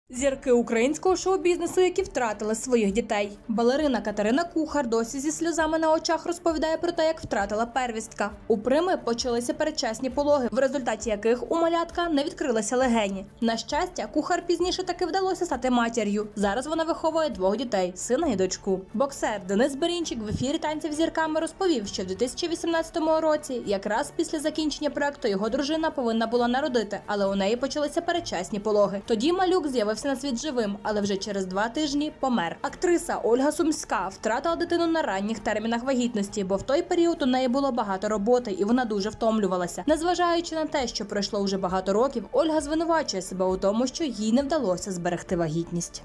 Зірки українського шоу-бізнесу, які втратили своїх дітей. Балерина Катерина Кухар досі зі сльозами на очах розповідає про те, як втратила первістка. У Прими почалися передчасні пологи, в результаті яких у малятка не відкрилися легені. На щастя, Кухар пізніше таки вдалося стати матір'ю. Зараз вона виховує 2 дітей – сина і дочку. Боксер Денис Берінчик в ефірі «Танців з зірками» розповів, що в 2018 році, якраз після закінчення проекту, його дружина повинна була народити, але у неї почалися передчасні пологи. Тоді малюк з'явився на світ живим, але вже через 2 тижні помер. Актриса Ольга Сумська втратила дитину на ранніх термінах вагітності, бо в той період у неї було багато роботи і вона дуже втомлювалася. Незважаючи на те, що пройшло вже багато років, Ольга звинувачує себе у тому, що їй не вдалося зберегти вагітність.